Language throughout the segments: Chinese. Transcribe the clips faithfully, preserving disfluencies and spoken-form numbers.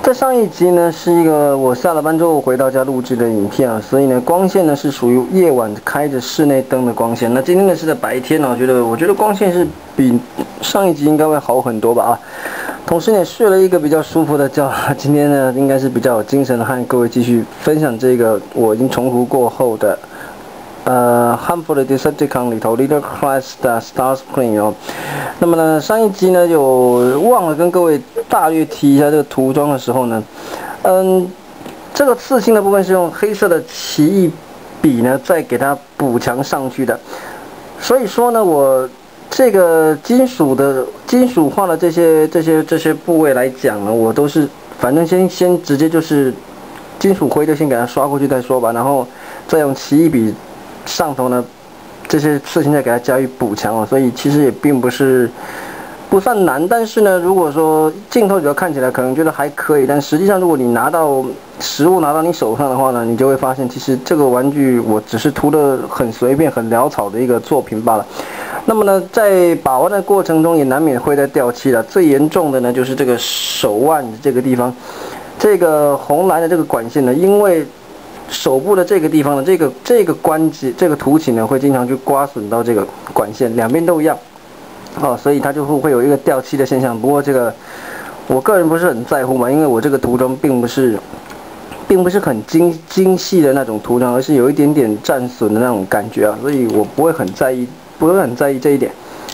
在上一集呢，是一个我下了班之后回到家录制的影片啊，所以呢，光线呢是属于夜晚开着室内灯的光线。那今天呢是在白天呢，我觉得我觉得光线是比上一集应该会好很多吧啊。同时呢，睡了一个比较舒服的觉，今天呢应该是比较有精神的，和各位继续分享这个我已经重涂过后的。 呃 ，Harmful Decepticon 里头 Little Christ Starscream 哦，那么呢，上一集呢有忘了跟各位大略提一下这个涂装的时候呢，嗯，这个刺青的部分是用黑色的奇异笔呢再给它补强上去的，所以说呢，我这个金属的金属化的这些这些这些部位来讲呢，我都是反正先先直接就是金属灰就先给它刷过去再说吧，然后再用奇异笔。 上头呢，这些刺青再给它加以补强哦，所以其实也并不是不算难，但是呢，如果说镜头角看起来可能觉得还可以，但实际上如果你拿到实物拿到你手上的话呢，你就会发现其实这个玩具我只是涂的很随便、很潦草的一个作品罢了。那么呢，在把玩的过程中也难免会在掉漆了，最严重的呢就是这个手腕这个地方，这个红蓝的这个管线呢，因为 手部的这个地方呢，这个这个关节这个凸起呢，会经常去刮损到这个管线，两边都一样，哦，所以它就会会有一个掉漆的现象。不过这个我个人不是很在乎嘛，因为我这个涂装并不是，并不是很精精细的那种涂装，而是有一点点战损的那种感觉啊，所以我不会很在意，不会很在意这一点。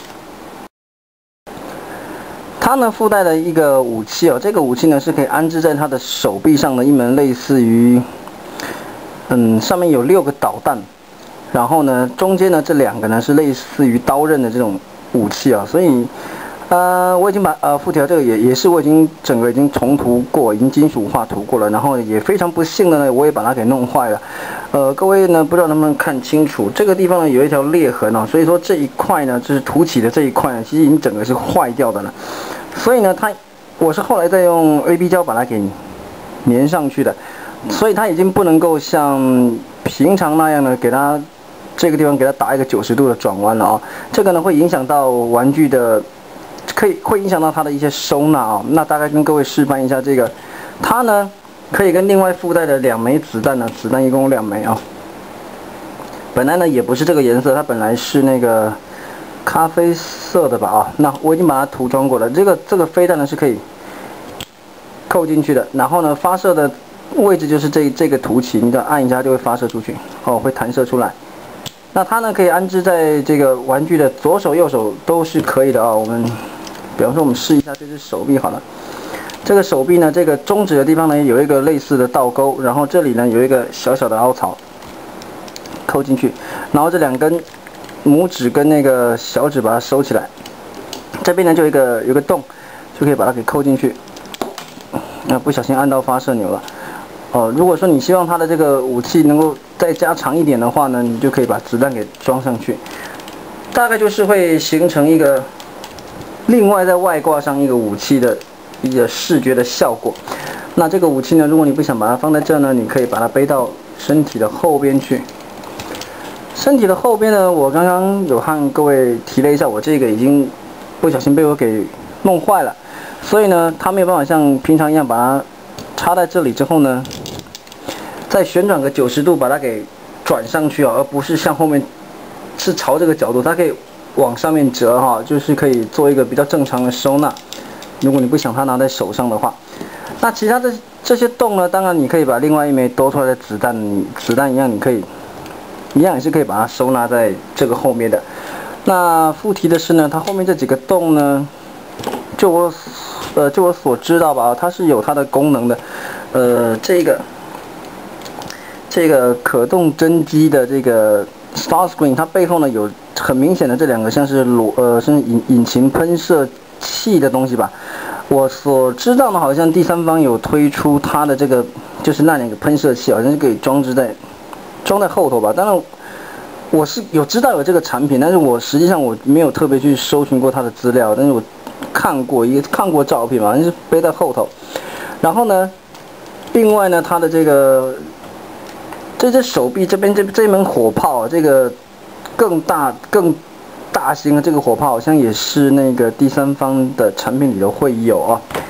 它呢附带了一个武器哦，这个武器呢是可以安置在它的手臂上的一门类似于，嗯，上面有六个导弹，然后呢中间呢这两个呢是类似于刀刃的这种武器啊，所以，呃，我已经把呃副条这个也也是我已经整个已经重涂过，已经金属化涂过了，然后也非常不幸的呢，我也把它给弄坏了，呃，各位呢不知道能不能看清楚，这个地方呢有一条裂痕哦，所以说这一块呢就是凸起的这一块呢，其实已经整个是坏掉的了。 所以呢，它我是后来再用 A B 胶把它给粘上去的，所以它已经不能够像平常那样呢，给它这个地方给它打一个九十度的转弯了啊、哦。这个呢会影响到玩具的，可以会影响到它的一些收纳啊、哦。那大概跟各位示范一下这个，它呢可以跟另外附带的两枚子弹呢，子弹一共有两枚啊、哦。本来呢也不是这个颜色，它本来是那个 咖啡色的吧啊，那我已经把它涂装过了。这个这个飞弹呢是可以扣进去的，然后呢发射的位置就是这这个凸起，你只要按一下就会发射出去，哦，会弹射出来。那它呢可以安置在这个玩具的左手右手都是可以的啊。我们比方说我们试一下这只手臂好了，这个手臂呢这个中指的地方呢有一个类似的倒钩，然后这里呢有一个小小的凹槽，扣进去，然后这两根 拇指跟那个小指把它收起来，这边呢就有一个有个洞，就可以把它给扣进去。那、啊、不小心按到发射钮了。哦，如果说你希望它的这个武器能够再加长一点的话呢，你就可以把子弹给装上去。大概就是会形成一个另外在外挂上一个武器的一个视觉的效果。那这个武器呢，如果你不想把它放在这呢，你可以把它背到身体的后边去。 身体的后边呢，我刚刚有和各位提了一下，我这个已经不小心被我给弄坏了，所以呢，它没有办法像平常一样把它插在这里之后呢，再旋转个九十度把它给转上去啊，而不是像后面是朝这个角度，它可以往上面折哈，就是可以做一个比较正常的收纳。如果你不想它拿在手上的话，那其他的这些洞呢，当然你可以把另外一枚多出来的子弹，子弹一样你可以。 一样也是可以把它收纳在这个后面的。那附提的是呢，它后面这几个洞呢，就我呃就我所知道吧，它是有它的功能的。呃，这个这个可动真机的这个 Starscream， 它背后呢有很明显的这两个像是螺呃是引引擎喷射器的东西吧。我所知道呢，好像第三方有推出它的这个就是那两个喷射器，好像是可以装置在。 装在后头吧，当然我是有知道有这个产品，但是我实际上我没有特别去搜寻过它的资料，但是我看过一个看过照片嘛，就是背在后头。然后呢，另外呢，它的这个这只手臂这边这这门火炮，这个更大更大型的这个火炮，好像也是那个第三方的产品里头会有啊。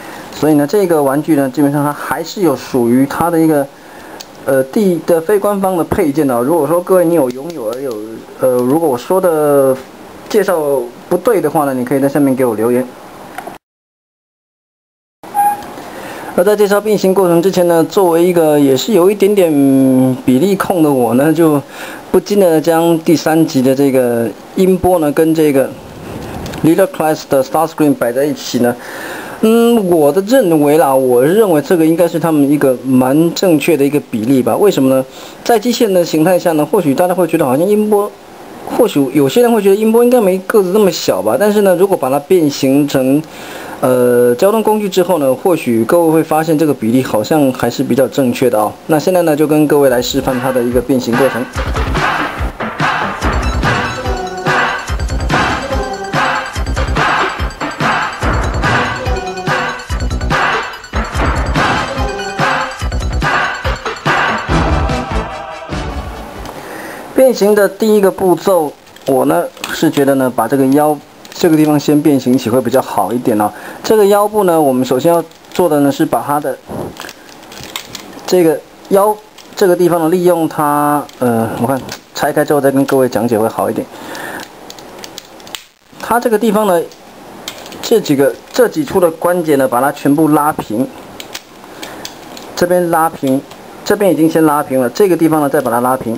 所以呢，这个玩具呢，基本上它还是有属于它的一个呃地的非官方的配件的、哦。如果说各位你有拥有而有呃，如果我说的介绍不对的话呢，你可以在下面给我留言。而在介绍变形过程之前呢，作为一个也是有一点点比例控的我呢，就不禁的将第三集的这个音波呢跟这个 Leader Class 的 Starscream 摆在一起呢。嗯，我的认为啦，我认为这个应该是他们一个蛮正确的一个比例吧。为什么呢？在机械人的形态下呢，或许大家会觉得好像音波，或许有些人会觉得音波应该没个子那么小吧。但是呢，如果把它变形成呃，交通工具之后呢，或许各位会发现这个比例好像还是比较正确的哦。那现在呢，就跟各位来示范它的一个变形过程。变形的第一个步骤，我呢是觉得呢，把这个腰。这个地方先变形起会比较好一点哦。这个腰部呢，我们首先要做的呢是把它的这个腰这个地方呢，利用它呃，我看拆开之后再跟各位讲解会好一点。它这个地方呢，这几个这几处的关节呢，把它全部拉平。这边拉平，这边已经先拉平了，这个地方呢再把它拉平。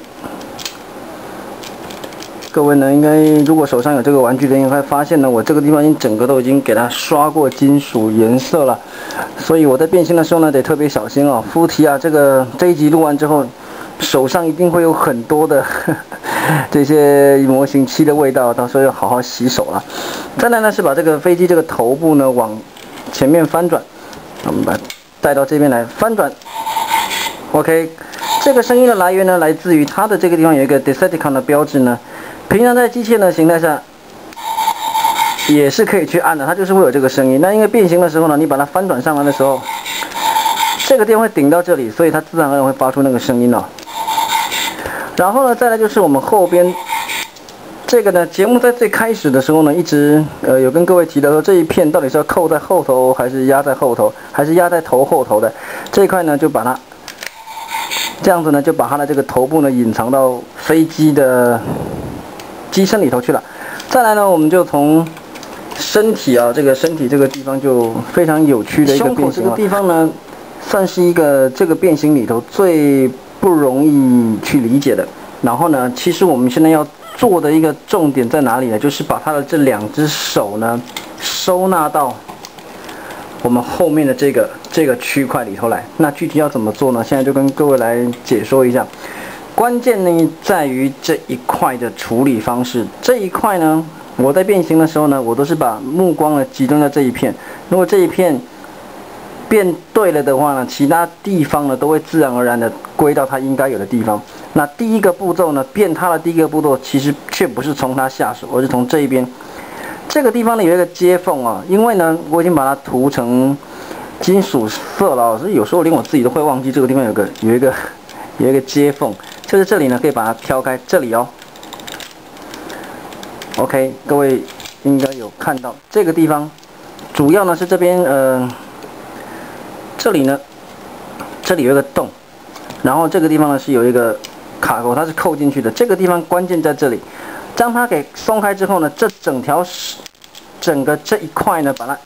各位呢，应该如果手上有这个玩具的，应该发现呢，我这个地方已经整个都已经给它刷过金属颜色了，所以我在变形的时候呢，得特别小心哦。夫提啊，这个这一集录完之后，手上一定会有很多的呵呵这些模型漆的味道，到时候要好好洗手了。再来呢，是把这个飞机这个头部呢往前面翻转，我们把它带到这边来翻转。OK， 这个声音的来源呢，来自于它的这个地方有一个 Decepticon 的标志呢。平常在机械的形态下也是可以去按的，它就是会有这个声音。那因为变形的时候呢，你把它翻转上来的时候，这个地方会顶到这里，所以它自然而然会发出那个声音哦。然后呢，再来就是我们后边这个呢，节目在最开始的时候呢，一直呃有跟各位提到说，这一片到底是要扣在后头，还是压在后头，还是压在头后头的这一块呢，就把它这样子呢，就把它的这个头部呢隐藏到飞机的机身里头去了。再来呢，我们就从身体啊，这个身体这个地方就非常有趣的一个变形了。胸口这个地方呢，算是一个这个变形里头最不容易去理解的。然后呢，其实我们现在要做的一个重点在哪里呢？就是把它的这两只手呢收纳到我们后面的这个这个区块里头来。那具体要怎么做呢？现在就跟各位来解说一下。关键呢在于这一块的处理方式。这一块呢，我在变形的时候呢，我都是把目光呢集中在这一片。如果这一片变对了的话呢，其他地方呢都会自然而然的归到它应该有的地方。那第一个步骤呢，变它的第一个步骤其实却不是从它下手，而是从这一边。这个地方呢有一个接缝啊，因为呢我已经把它涂成金属色了，所以有时候连我自己都会忘记这个地方有个有一个有一个接缝。就是这里呢，可以把它挑开，这里哦。OK， 各位应该有看到这个地方，主要呢是这边呃，这里呢，这里有一个洞，然后这个地方呢是有一个卡口，它是扣进去的。这个地方关键在这里，将它给松开之后呢，这整条整个这一块呢，把它，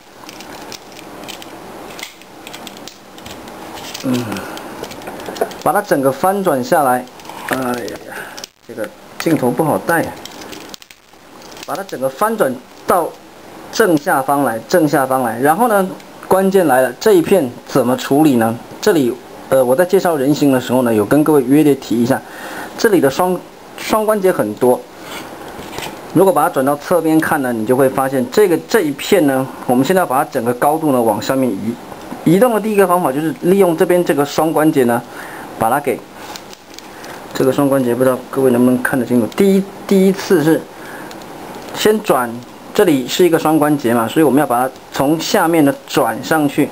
嗯，把它整个翻转下来。哎呀，这个镜头不好带啊！把它整个翻转到正下方来，正下方来。然后呢，关键来了，这一片怎么处理呢？这里，呃，我在介绍人形的时候呢，有跟各位约略提一下，这里的双双关节很多。如果把它转到侧边看呢，你就会发现这个这一片呢，我们现在要把它整个高度呢往上面移。移动的第一个方法就是利用这边这个双关节呢，把它给。这个双关节不知道各位能不能看得清楚。第一第一次是先转，这里是一个双关节嘛，所以我们要把它从下面的转上去。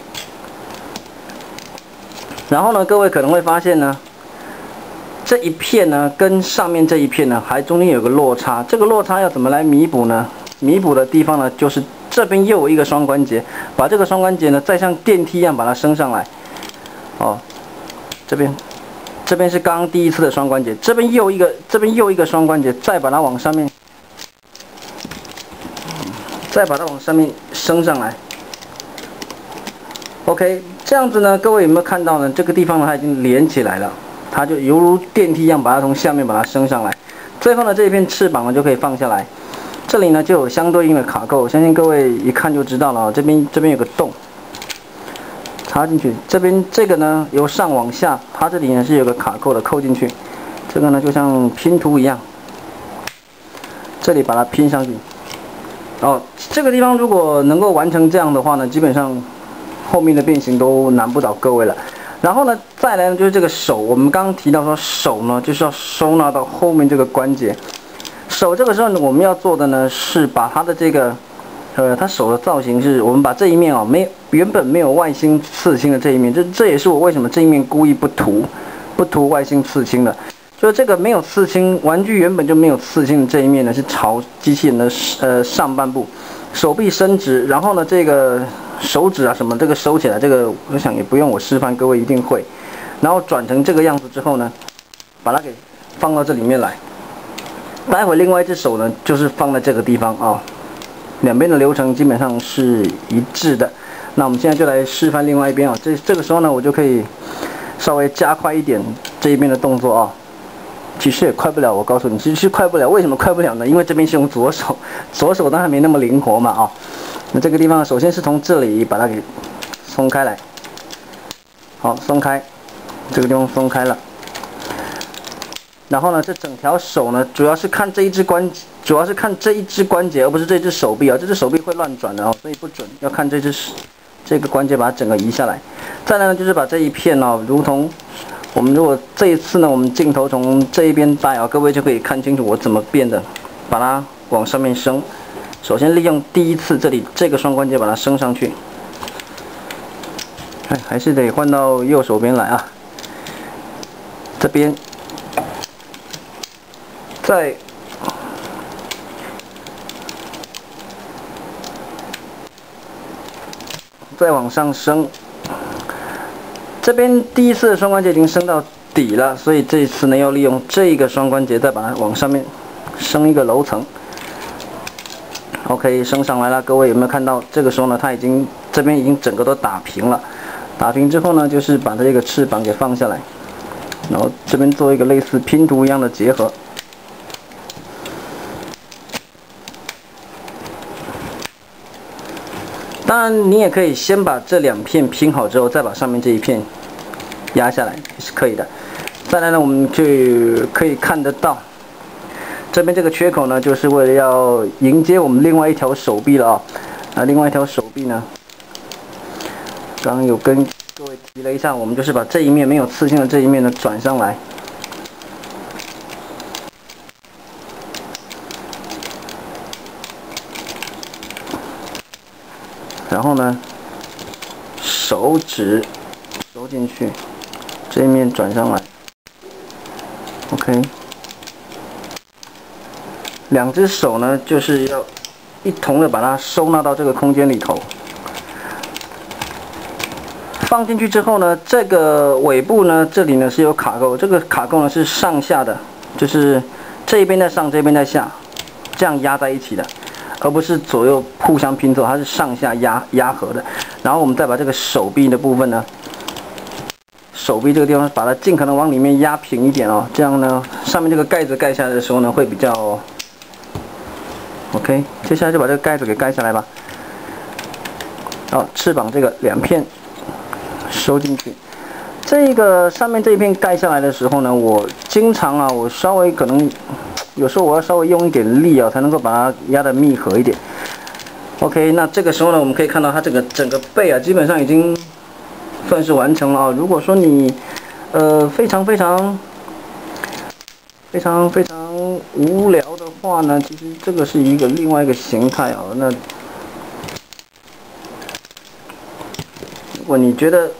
然后呢，各位可能会发现呢，这一片呢跟上面这一片呢还中间有个落差，这个落差要怎么来弥补呢？弥补的地方呢就是这边又有一个双关节，把这个双关节呢再像电梯一样把它升上来。哦，这边这边是刚刚第一次的双关节，这边又一个这边又一个双关节，再把它往上面，再把它往上面升上来。OK， 这样子呢，各位有没有看到呢？这个地方呢，它已经连起来了，它就犹如电梯一样，把它从下面把它升上来。最后呢，这一片翅膀呢就可以放下来。这里呢就有相对应的卡扣，我相信各位一看就知道了。这边这边有个洞，插进去。这边这个呢由上往下，它这里呢是有个卡扣的，扣进去。这个呢就像拼图一样，这里把它拼上去。哦，这个地方如果能够完成这样的话呢，基本上后面的变形都难不倒各位了。然后呢，再来呢就是这个手，我们刚刚提到说手呢就是要收纳到后面这个关节。手这个时候呢，我们要做的呢是把它的这个，呃，它手的造型是我们把这一面哦，没原本没有外星刺青的这一面，这这也是我为什么这一面故意不涂，不涂外星刺青的。就是这个没有刺青，玩具原本就没有刺青的这一面呢，是朝机器人的呃上半部，手臂伸直，然后呢这个手指啊什么这个收起来，这个我想也不用我示范，各位一定会。然后转成这个样子之后呢，把它给放到这里面来。待会另外一只手呢，就是放在这个地方啊、哦，两边的流程基本上是一致的。那我们现在就来示范另外一边啊、哦，这这个时候呢，我就可以稍微加快一点这一边的动作啊、哦。其实也快不了，我告诉你，其实是快不了。为什么快不了呢？因为这边是用左手，左手当然没那么灵活嘛啊、哦。那这个地方首先是从这里把它给松开来，好，松开，这个地方松开了。然后呢，这整条手呢，主要是看这一只关，主要是看这一只关节，而不是这只手臂啊。这只手臂会乱转的哦，所以不准，要看这只这个关节，把它整个移下来。再来呢，就是把这一片哦，如同我们如果这一次呢，我们镜头从这一边带啊，各位就可以看清楚我怎么变的，把它往上面升。首先利用第一次这里这个双关节把它升上去，哎，还是得换到右手边来啊，这边。再再往上升，这边第一次的双关节已经升到底了，所以这一次呢要利用这个双关节再把它往上面升一个楼层。OK， 升上来了，各位有没有看到？这个时候呢，它已经这边已经整个都打平了。打平之后呢，就是把这个翅膀给放下来，然后这边做一个类似拼图一样的结合。当然，你也可以先把这两片拼好之后，再把上面这一片压下来，也是可以的。再来呢，我们就可以看得到，这边这个缺口呢，就是为了要迎接我们另外一条手臂了啊、哦。那另外一条手臂呢，刚刚有跟各位提了一下，我们就是把这一面没有刺青的这一面呢转上来。然后呢，手指收进去，这一面转上来 ，OK。两只手呢，就是要一同的把它收纳到这个空间里头。放进去之后呢，这个尾部呢，这里呢是有卡扣，这个卡扣呢是上下的，就是这一边在上，这边在下，这样压在一起的。而不是左右互相拼凑，它是上下压压合的。然后我们再把这个手臂的部分呢，手臂这个地方把它尽可能往里面压平一点哦，这样呢，上面这个盖子盖下来的时候呢，会比较 OK。接下来就把这个盖子给盖下来吧。好，翅膀这个两片收进去。这个上面这一片盖下来的时候呢，我经常啊，我稍微可能。有时候我要稍微用一点力啊，才能够把它压得密合一点。OK， 那这个时候呢，我们可以看到它这个整个背啊，基本上已经算是完成了啊。如果说你呃非常非常非常非常无聊的话呢，其实这个是一个另外一个形态啊。那如果你觉得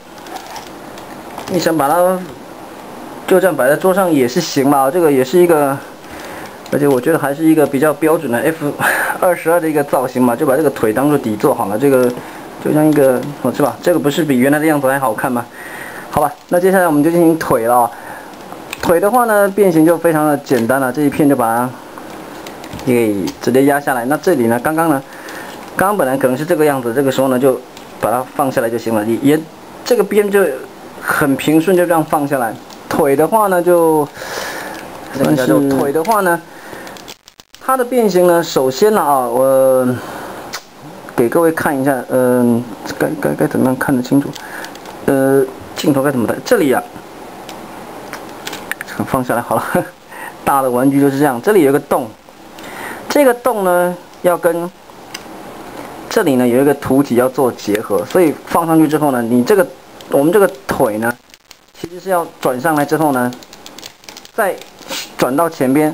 你想把它就这样摆在桌上也是行吧，这个也是一个。 而且我觉得还是一个比较标准的 F 二十二的一个造型嘛，就把这个腿当做底座好了。这个就像一个，哦，是吧？这个不是比原来的样子还好看吗？好吧，那接下来我们就进行腿了啊。腿的话呢，变形就非常的简单了，这一片就把它给直接压下来。那这里呢，刚刚呢，刚刚本来可能是这个样子，这个时候呢就把它放下来就行了。也也这个边就很平顺，就这样放下来。腿的话呢，就算是腿的话呢。 它的变形呢，首先呢啊，我给各位看一下，嗯、呃，该该该怎么样看得清楚？呃，镜头该怎么带？这里呀、啊，放下来好了。大的玩具就是这样，这里有个洞，这个洞呢要跟这里呢有一个凸起要做结合，所以放上去之后呢，你这个我们这个腿呢，其实是要转上来之后呢，再转到前边。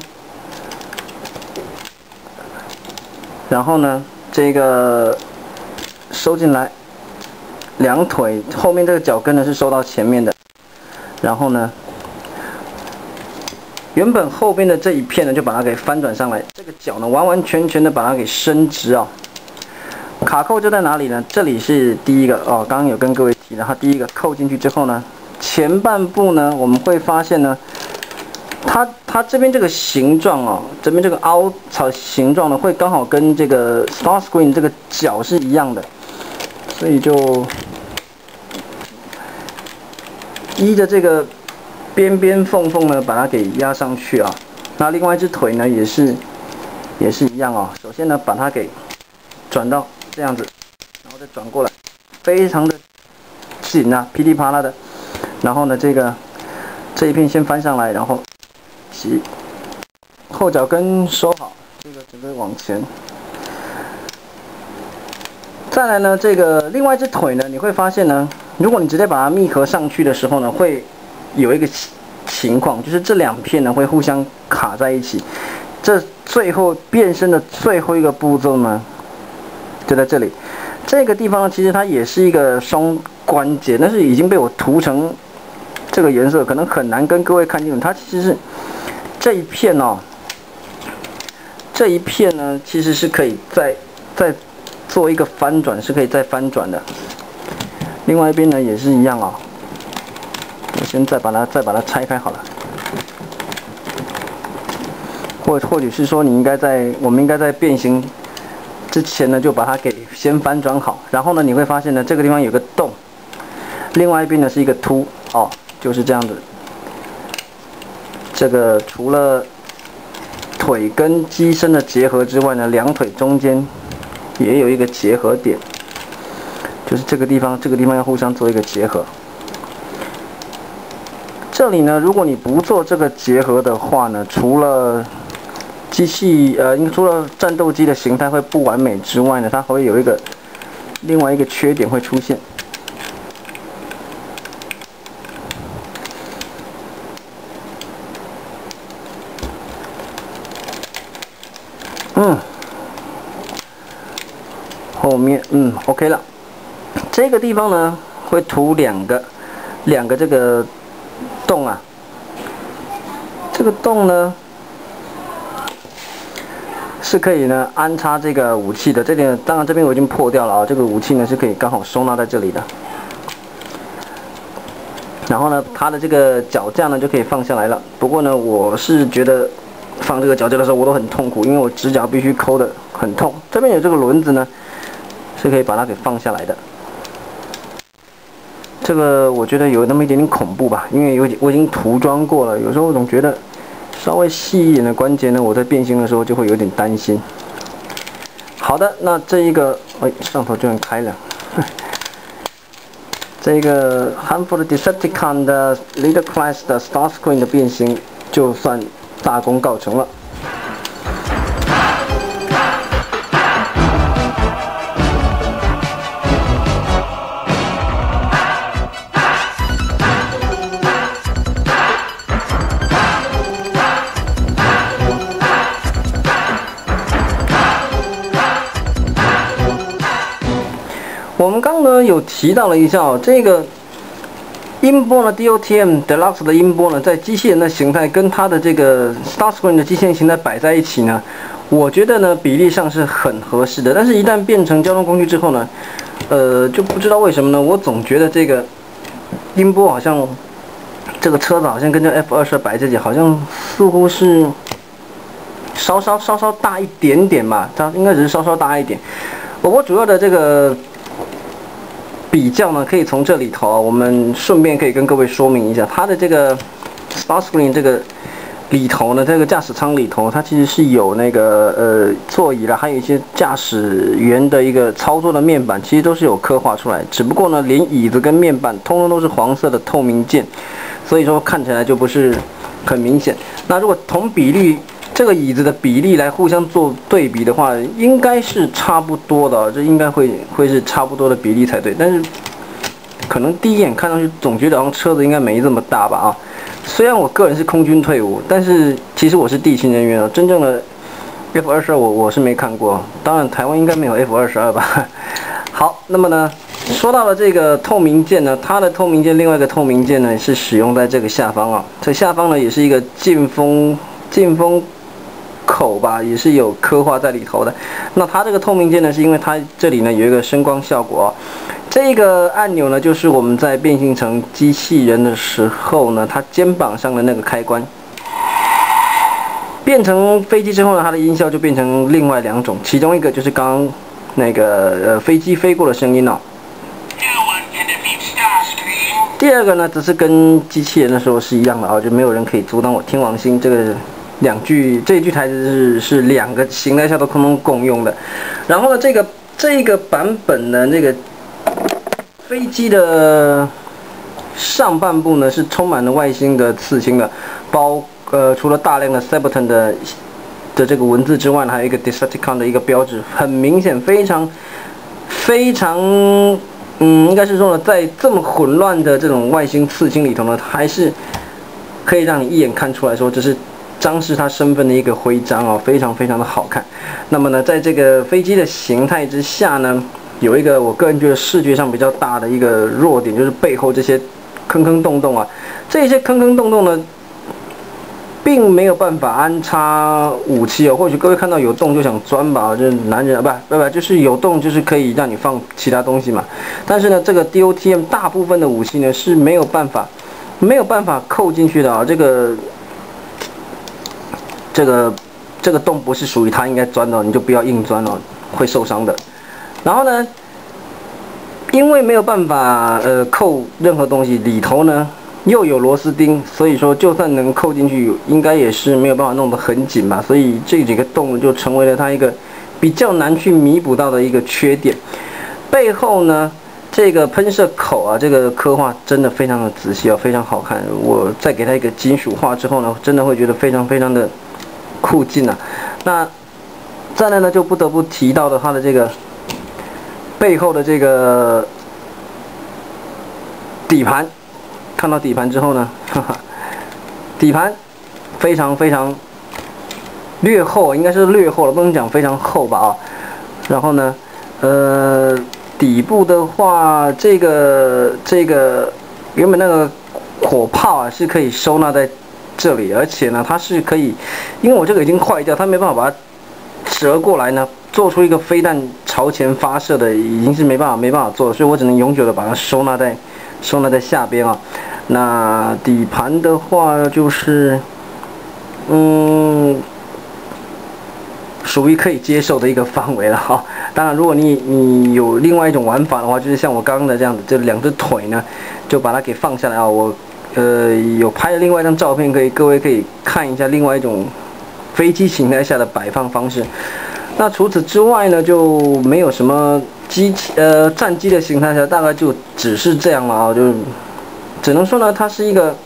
然后呢，这个收进来，两腿后面这个脚跟呢是收到前面的，然后呢，原本后边的这一片呢就把它给翻转上来，这个脚呢完完全全的把它给伸直啊、哦。卡扣就在哪里呢？这里是第一个哦，刚刚有跟各位提了，它第一个扣进去之后呢，前半部呢我们会发现呢。 它它这边这个形状哦，这边这个凹槽形状呢，会刚好跟这个 Starscream 这个角是一样的，所以就依着这个边边缝缝呢，把它给压上去啊。那另外一只腿呢，也是也是一样哦。首先呢，把它给转到这样子，然后再转过来，非常的紧啊，噼里啪啦的。然后呢，这个这一片先翻上来，然后。 后脚跟收好，这个整个往前。再来呢，这个另外一只腿呢，你会发现呢，如果你直接把它密合上去的时候呢，会有一个情况，就是这两片呢会互相卡在一起。这最后变身的最后一个步骤呢，就在这里。这个地方呢，其实它也是一个双关节，但是已经被我涂成这个颜色，可能很难跟各位看清楚。它其实是。 这一片哦，这一片呢，其实是可以再再做一个翻转，是可以再翻转的。另外一边呢也是一样哦，我先再把它再把它拆开好了。或或许是说你应该在我们应该在变形之前呢，就把它给先翻转好，然后呢你会发现呢这个地方有个洞，另外一边呢是一个凸哦，就是这样子。 这个除了腿跟机身的结合之外呢，两腿中间也有一个结合点，就是这个地方，这个地方要互相做一个结合。这里呢，如果你不做这个结合的话呢，除了机器呃，除了战斗机的形态会不完美之外呢，它还会有一个另外一个缺点会出现。 嗯，后面嗯 OK 了，这个地方呢会涂两个两个这个洞啊，这个洞呢是可以呢安插这个武器的，这点当然这边我已经破掉了啊，这个武器呢是可以刚好收纳在这里的，然后呢它的这个脚架呢就可以放下来了，不过呢我是觉得。 放这个脚架的时候，我都很痛苦，因为我指甲必须抠的很痛。这边有这个轮子呢，是可以把它给放下来的。这个我觉得有那么一点点恐怖吧，因为有我已经涂装过了，有时候我总觉得稍微细一点的关节呢，我在变形的时候就会有点担心。好的，那这一个，哎，上头居然开了。这个 Handful Decepticon 的 Leader Class 的 Starscream 的变形就算。 大功告成了。我们刚呢有提到了一下哦，这个音波呢 ，D O T M Deluxe 的音波呢，在机器人的形态跟它的这个 Starscream 的机器人形态摆在一起呢，我觉得呢比例上是很合适的。但是，一旦变成交通工具之后呢，呃，就不知道为什么呢，我总觉得这个音波好像这个车子好像跟这 F 二十二摆在一起，好像似乎是稍稍稍稍大一点点吧，它应该只是稍稍大一点。我主要的这个比较呢，可以从这里头啊，我们顺便可以跟各位说明一下，它的这个 Starscream 这个里头呢，这个驾驶舱里头，它其实是有那个呃座椅啦，还有一些驾驶员的一个操作的面板，其实都是有刻画出来。只不过呢，连椅子跟面板通通都是黄色的透明件，所以说看起来就不是很明显。那如果同比例，这个椅子的比例来互相做对比的话，应该是差不多的，这应该会会是差不多的比例才对。但是可能第一眼看上去总觉得好像车子应该没这么大吧啊。虽然我个人是空军退伍，但是其实我是地勤人员啊。真正的 F 二十二我我是没看过，当然台湾应该没有 F 二十二吧。好，那么呢，说到了这个透明件呢，它的透明件另外一个透明件呢是使用在这个下方啊，这下方呢也是一个进风进风口吧，也是有刻画在里头的。那它这个透明件呢，是因为它这里呢有一个声光效果、哦。这个按钮呢，就是我们在变形成机器人的时候呢，它肩膀上的那个开关。变成飞机之后呢，它的音效就变成另外两种，其中一个就是刚刚那个呃飞机飞过的声音哦。第二个呢，只是跟机器人的时候是一样的啊、哦，就没有人可以阻挡我天王星这个。两句这一句台词是是两个形态下都通通共用的，然后呢，这个这个版本的那个飞机的上半部呢是充满了外星的刺青的，包呃除了大量的 Sabaton 的的这个文字之外呢，还有一个 Decepticon 的一个标志，很明显，非常非常嗯，应该是说呢，在这么混乱的这种外星刺青里头呢，还是可以让你一眼看出来说这是。彰示他身份的一个徽章哦，非常非常的好看。那么呢，在这个飞机的形态之下呢，有一个我个人觉得视觉上比较大的一个弱点，就是背后这些坑坑洞洞啊，这些坑坑洞洞呢，并没有办法安插武器哦。或许各位看到有洞就想钻吧，就是男人啊，不不不，就是有洞就是可以让你放其他东西嘛。但是呢，这个 D O T M 大部分的武器呢是没有办法没有办法扣进去的啊，这个。这个这个洞不是属于它应该钻的，你就不要硬钻了，会受伤的。然后呢，因为没有办法呃扣任何东西，里头呢又有螺丝钉，所以说就算能扣进去，应该也是没有办法弄得很紧吧。所以这几个洞就成为了它一个比较难去弥补到的一个缺点。背后呢，这个喷射口啊，这个刻画真的非常的仔细啊，非常好看。我再给它一个金属化之后呢，真的会觉得非常非常的。酷劲啊！那再来呢，就不得不提到的它的这个背后的这个底盘，看到底盘之后呢，哈哈，底盘非常非常略厚，应该是略厚了，不能讲非常厚吧啊。然后呢，呃，底部的话，这个这个原本那个火炮啊是可以收纳在。这里，而且呢，它是可以，因为我这个已经坏掉，它没办法把它折过来呢，做出一个飞弹朝前发射的，已经是没办法没办法做了，所以我只能永久的把它收纳在收纳在下边啊。那底盘的话，就是嗯，属于可以接受的一个范围了哈。当然，如果你你有另外一种玩法的话，就是像我刚刚的这样子，这两只腿呢，就把它给放下来啊，我。呃，有拍了另外一张照片，可以各位可以看一下另外一种飞机形态下的摆放方式。那除此之外呢，就没有什么机器呃战机的形态下，大概就只是这样了啊，就只能说呢，它是一个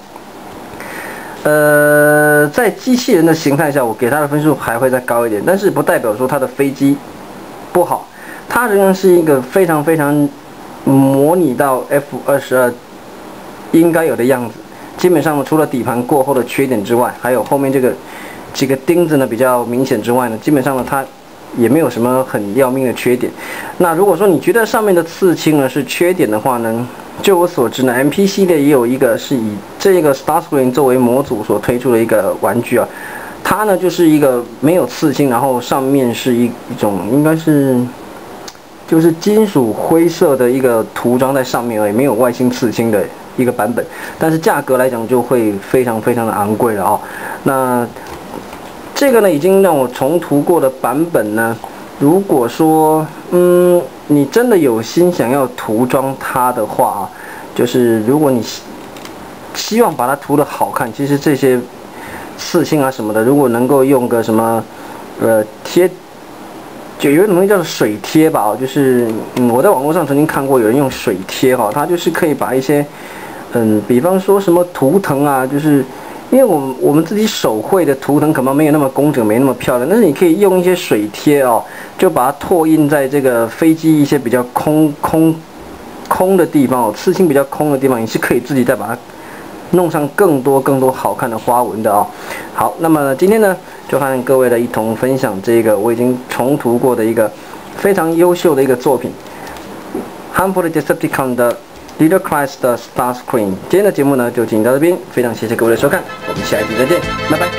呃在机器人的形态下，我给它的分数还会再高一点，但是不代表说它的飞机不好，它仍然是一个非常非常模拟到 F 二十二。应该有的样子，基本上呢，除了底盘过后的缺点之外，还有后面这个几个钉子呢比较明显之外呢，基本上呢它也没有什么很要命的缺点。那如果说你觉得上面的刺青呢是缺点的话呢， 就我所知呢 ，M P 系列也有一个是以这个 Starscream 作为模组所推出的一个玩具啊。它呢就是一个没有刺青，然后上面是一一种应该是就是金属灰色的一个涂装在上面而已，没有外星刺青的一个版本。但是价格来讲就会非常非常的昂贵了哦。那这个呢已经让我重涂过的版本呢，如果说嗯你真的有心想要涂装它的话啊，就是如果你希望把它涂得好看，其实这些刺青啊什么的，如果能够用个什么，呃贴，就有一种东西叫做水贴吧，就是嗯我在网络上曾经看过有人用水贴哈，它就是可以把一些，嗯，比方说什么图腾啊，就是因为我们我们自己手绘的图腾可能没有那么工整，没那么漂亮，但是你可以用一些水贴哦，就把它拓印在这个飞机一些比较空空空的地方哦，刺青比较空的地方，你是可以自己再把它弄上更多更多好看的花纹的哦。好，那么今天呢，就和各位的一同分享这个我已经重涂过的一个非常优秀的一个作品 ，Harmful Decepticon 的 Leader Christ 的 Starscream。今天的节目呢就进行到这边，非常谢谢各位的收看，我们下一集再见，拜拜。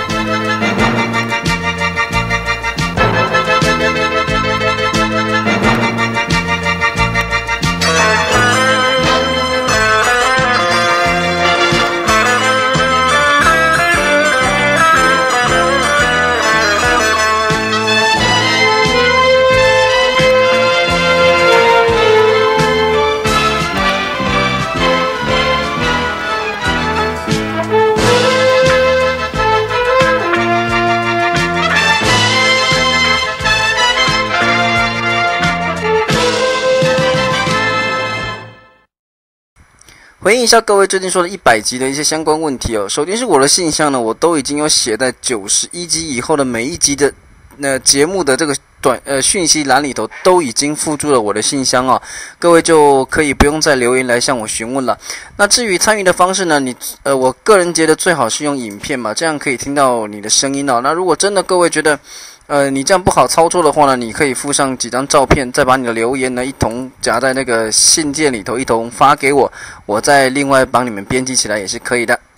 回应一下各位最近说的一百集的一些相关问题哦。首先是我的信箱呢，我都已经有写在九十一集以后的每一集的呃节目的这个短呃讯息栏里头，都已经附注了我的信箱哦。各位就可以不用再留言来向我询问了。那至于参与的方式呢，你呃我个人觉得最好是用影片嘛，这样可以听到你的声音哦。那如果真的各位觉得呃，你这样不好操作的话呢，你可以附上几张照片，再把你的留言呢一同夹在那个信件里头，一同发给我，我再另外帮你们编辑起来也是可以的。